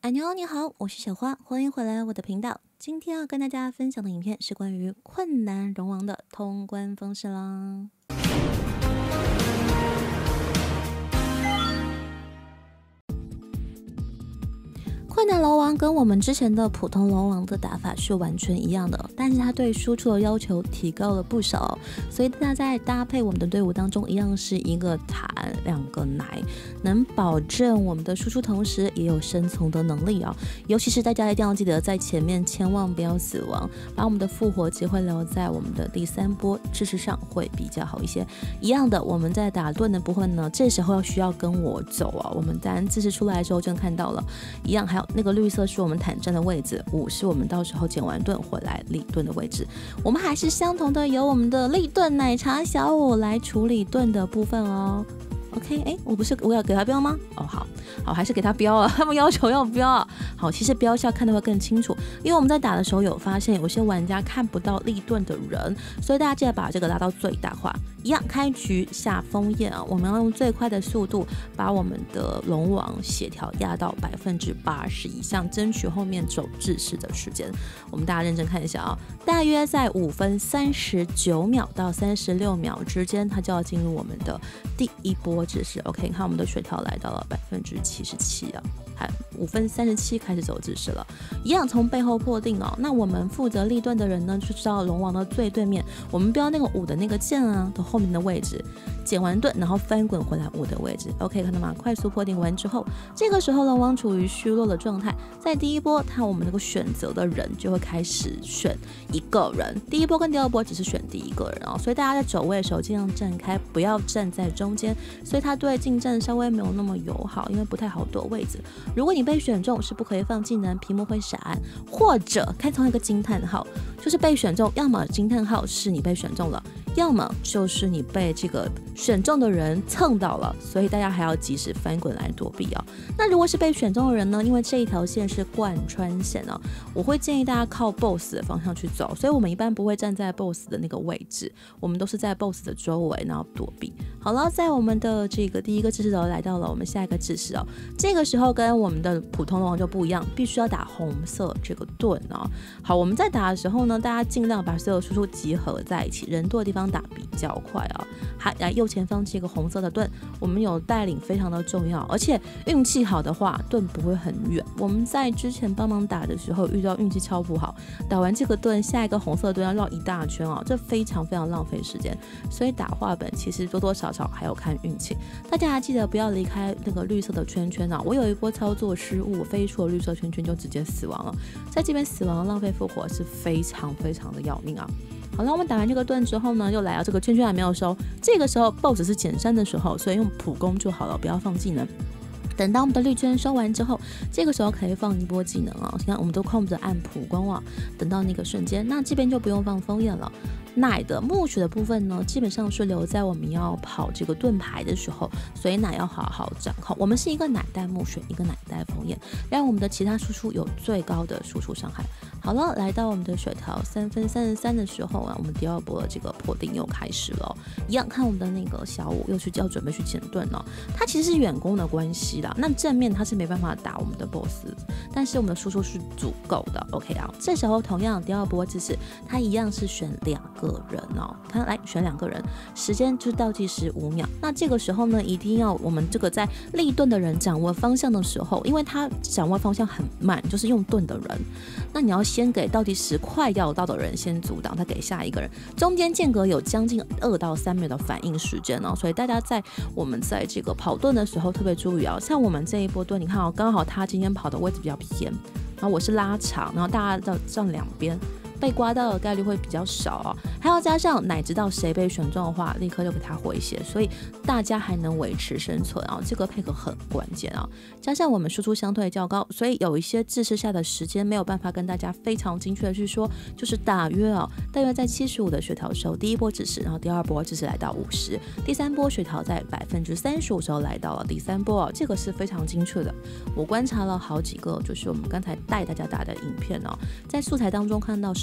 安妞你好，我是小花，欢迎回来我的频道。今天要跟大家分享的影片是关于困难龙王的通关方式啦。困难龙王跟我们之前的普通龙王的打法是完全一样的，但是它对输出的要求提高了不少，所以大家在搭配我们的队伍当中，一样是一个塔两个奶，能保证我们的输出同时也有生存的能力啊。尤其是大家一定要记得在前面千万不要死亡，把我们的复活机会留在我们的第3波支持上会比较好一些。一样的，我们在打盾的部分呢，这时候需要跟我走啊。我们当支持出来的时候就看到了，一样还有那个绿色是我们坦战的位置，5是我们到时候捡完盾回来立盾的位置。我们还是相同的，由我们的立盾奶茶小五来处理盾的部分哦。OK， 我要给他标吗？哦，好，还是给他标啊，他们要求要标啊。好，其实标下看的会更清楚，因为我们在打的时候有发现有些玩家看不到立盾的人，所以大家记得把这个拉到最大化。一样开局下封印啊，我们要用最快的速度把我们的龙王血条压到80%以上，争取后面走制式的时间。我们大家认真看一下啊，大约在5分39秒到36秒之间，它就要进入我们的第一波制式。OK， 看我们的血条来到了77%啊。5分37开始走制式了，一样从背后破定哦。那我们负责立盾的人呢，就知道龙王的最对面，我们标那个5的那个键啊的后面的位置，捡完盾然后翻滚回来5的位置。OK， 看到吗？快速破定完之后，这个时候龙王处于虚弱的状态，在第一波，我们那个选择的人就会开始选一个人。第一波跟第二波只是选第一个人哦，所以大家在走位的时候尽量站开，不要站在中间，所以他对近战稍微没有那么友好，因为不太好躲位置。如果你被选中是不可以放技能，屏幕会闪，或者看同一个惊叹号，就是被选中，要么惊叹号是你被选中了，要么就是你被这个选中的人蹭到了，所以大家还要及时翻滚来躲避哦。那如果是被选中的人呢，因为这一条线是贯穿线哦，我会建议大家靠 BOSS 的方向去走，所以我们一般不会站在 BOSS 的那个位置，我们都是在 BOSS 的周围然后躲避。好了，在我们的这个第一个制式头来到了我们下一个制式哦，这个时候跟我们的普通龙王就不一样，必须要打红色这个盾哦。好，我们在打的时候呢，大家尽量把所有输出集合在一起，人多的地方打比较快哦。还来右前方这个红色的盾，我们有带领非常的重要，而且运气好的话，盾不会很远。我们在之前帮忙打的时候遇到运气超不好，打完这个盾，下一个红色盾要绕一大圈哦，这非常非常浪费时间。所以打画本其实多多少少还有看运气，大家还记得不要离开那个绿色的圈圈啊。我有一波操作失误，我飞出了绿色圈圈就直接死亡了，在这边死亡浪费复活是非常非常的要命啊。好了，我们打完这个盾之后呢，又来到这个圈圈还没有收，这个时候 BOSS 是减3的时候，所以用普攻就好了，不要放技能。等到我们的绿圈收完之后，这个时候可以放一波技能啊。现在我们都控制按普攻啊，等到那个瞬间，那这边就不用放封印了。奶的墓穴的部分呢，基本上是留在我们要跑这个盾牌的时候，所以奶要好好掌控。我们是一个奶带墓穴，一个奶带封印，让我们的其他输出有最高的输出伤害。好了，来到我们的血条3分33的时候啊，我们第二波的这个破定又开始了。一样看我们的那个小五又要准备去捡盾了，它其实是远攻的关系啦，那正面它是没办法打我们的 BOSS， 但是我们的输出是足够的。OK 啊，这时候同样第二波就是它一样是选2个人哦，看来选2个人，时间就倒计时5秒。那这个时候呢，一定要我们这个在立盾的人掌握方向的时候，因为他掌握方向很慢，就是用盾的人，那你要先给倒计时快要到的人先阻挡，再给下一个人，中间间隔有将近2到3秒的反应时间哦。所以大家我们在这个跑盾的时候特别注意啊，像我们这一波盾，你看哦，刚好他今天跑的位置比较偏，然后我是拉长，然后大家站2边。被刮到的概率会比较少哦，还要加上奶知道谁被选中的话，立刻就给他回血，所以大家还能维持生存啊，这个配合很关键啊。加上我们输出相对较高，所以有一些制式下的时间没有办法跟大家非常精确的去说，就是大约在75的血条时候第一波制式，然后第二波制式来到50，第3波血条在35%时候来到了第3波哦，这个是非常精确的。我观察了好几个，就是我们刚才带大家打的影片哦，在素材当中看到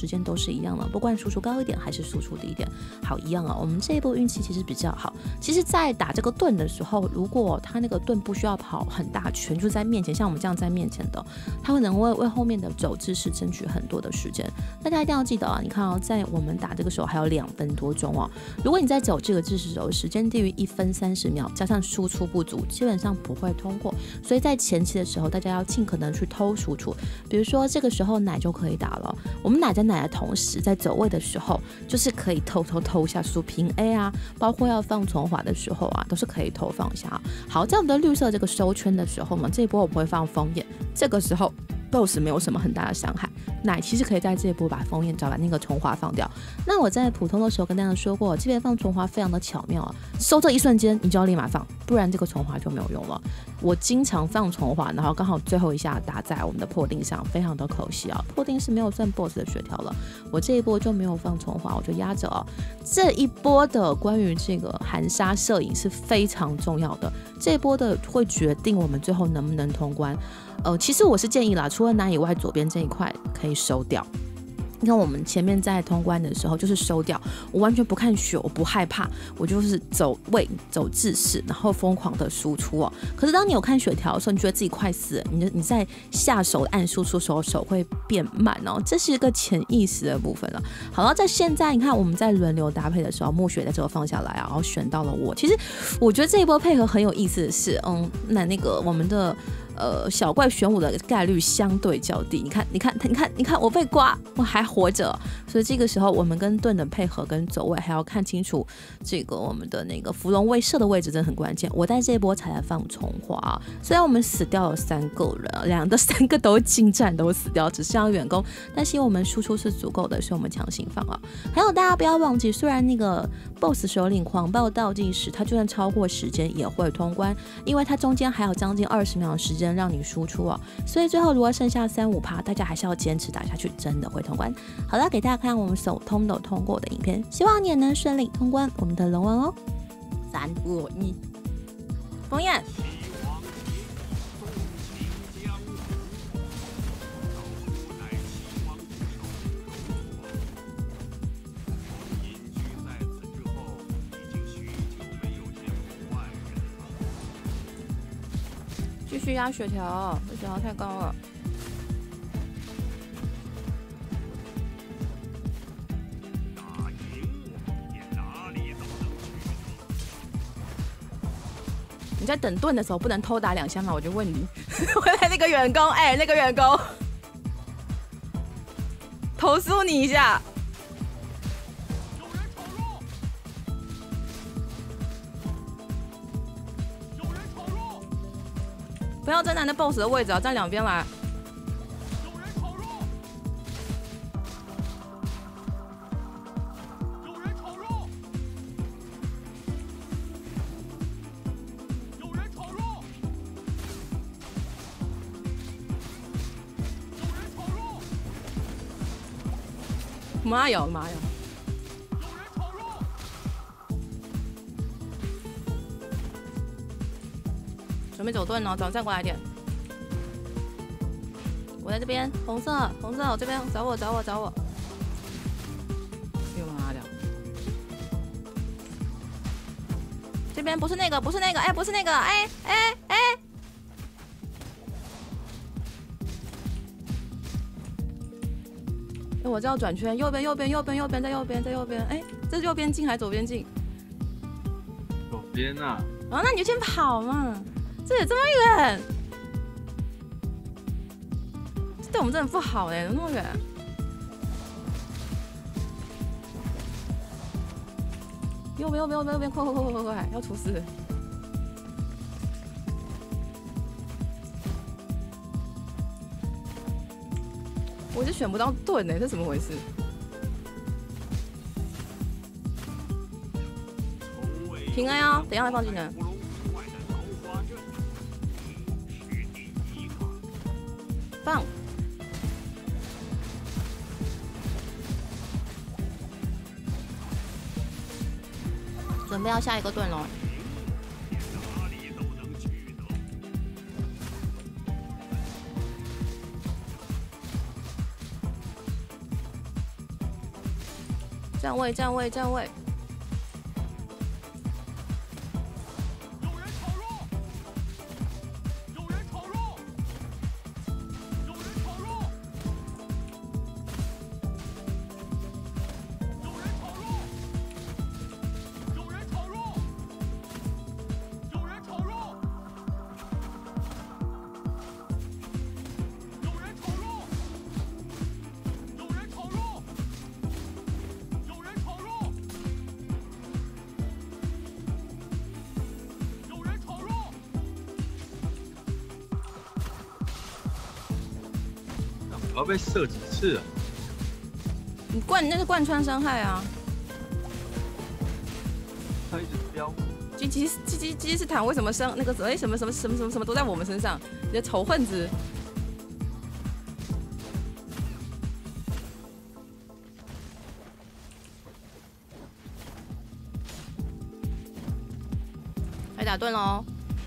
时间都是一样的，不管输出高一点还是输出低一点，好一样啊。我们这一波运气其实比较好。其实，在打这个盾的时候，如果他那个盾不需要跑很大圈，就在面前，像我们这样在面前的，他会能为后面的走姿势争取很多的时间。大家一定要记得啊，你看哦，在我们打这个时候还有2分多钟哦。如果你在走这个姿势的时候，时间低于1分30秒，加上输出不足，基本上不会通过。所以在前期的时候，大家要尽可能去偷输出。比如说这个时候奶就可以打了，我们奶的同时，在走位的时候，就是可以偷一下输平 A 啊，包括要放重滑的时候啊，都是可以偷放一下。好，在我们的绿色这个收圈的时候嘛，这一波我不会放封眼，这个时候 BOSS 没有什么很大的伤害，奶其实可以在这一波把封眼找把那个重滑放掉。那我在普通的时候跟大家说过，这边放重滑非常的巧妙啊，收这一瞬间你就要立马放，不然这个重滑就没有用了。我经常放重滑，然后刚好最后一下打在我们的破钉上，非常的可惜啊，破钉是没有算 BOSS 的血条了。我这一波就没有放重滑，我就压着啊。这一波的关于这个含沙摄影是非常重要的，这一波的会决定我们最后能不能通关。其实我是建议啦，除了奶以外，左边这一块可以收掉。你看我们前面在通关的时候就是收掉，我完全不看血，我不害怕，我就是走位走姿势，然后疯狂的输出哦。可是当你有看血条的时候，你觉得自己快死了，你在下手按输出的时候手会变慢哦，这是一个潜意识的部分了。好了，在现在你看我们在轮流搭配的时候，木雪在这个放下来啊，然后选到了我。其实我觉得这一波配合很有意思的是，那个我们的小怪玄武的概率相对较低。你看，我被刮，我还活着，所以这个时候我们跟盾的配合跟走位还要看清楚这个我们的那个芙蓉卫射的位置真的很关键。我在这一波才来放重滑，虽然我们死掉了3个人，3个都近战都死掉，只剩下远攻，但是因为我们输出是足够的，所以我们强行放啊。还有大家不要忘记，虽然那个 BOSS 首领狂暴倒计时，它就算超过时间也会通关，因为它中间还有将近20秒的时间让你输出哦，所以最后如果剩下3-5%，大家还是要坚持打下去，真的会通关。好了，给大家看我们手通都通过的影片，希望你也能顺利通关我们的龙王哦。3、2、1，封眼。继续压血条，这血条太高了。你在等盾的时候不能偷打2下吗？我就问你，回来那个员工，那个员工，投诉你一下。不要站在那 BOSS 的位置啊，站2边来。有人闯入！有人闯入！有人闯入！有人闯入！妈呀！妈呀！准备走盾哦，站过来一点。我在这边，红色，我这边，找我。又妈的！这边不是那个，不是那个，我这要转圈，右边，在右边，这是右边进还是左边进？ 左边啊。 哦，那你就先跑嘛。这也这么远，这对我们真的不好怎么那么远？右边，快，要出事！我就选不到盾这怎么回事？平安哦，等一下来放技能。放，准备要下一个盾了。 站位，站位，站位。 我要被射几次啊？ 你那是贯穿伤害啊！ 他一直飙。 基斯坦为什么伤那个什么都在我们身上？你的仇恨值！还打盾喽！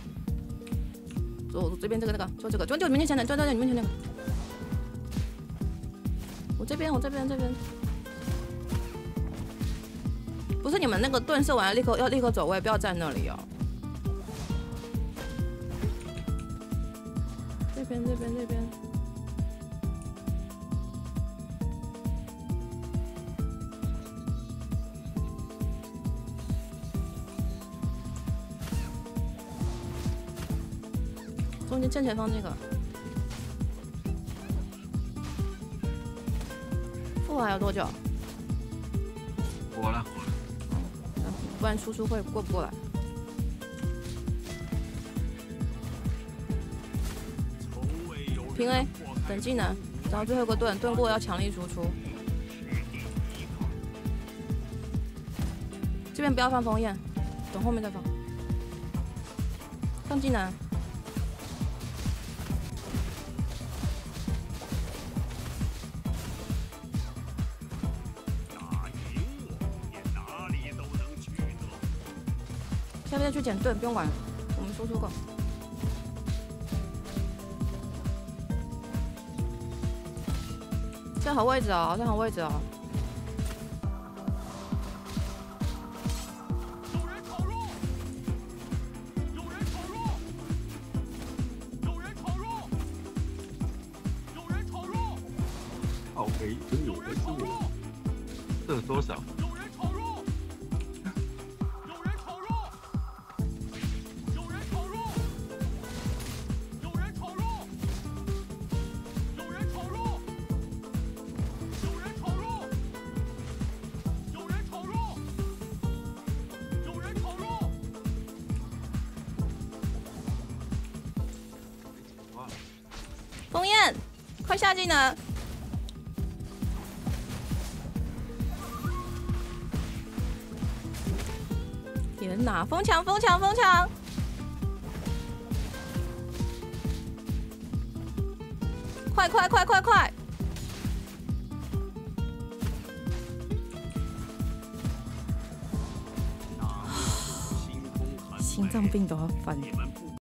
我这边这个那个就这个，就你面前的，就你面前那个。我这边，不是你们那个盾射完要立刻走位，不要站那里哦。这边。中间正前方这个。复活还有多久？ 活了。 不然输出会过不过来。平 A， 等技能，然后最后一个盾过要强力输出。这边不要放封焰，等后面再放。放技能。下面去捡盾，不用管，我们输出够。站好位置哦，站好位置哦。 好肥，是我，这有多少？ 封焰，快下技能！天哪，疯抢！快！心脏病都要犯了。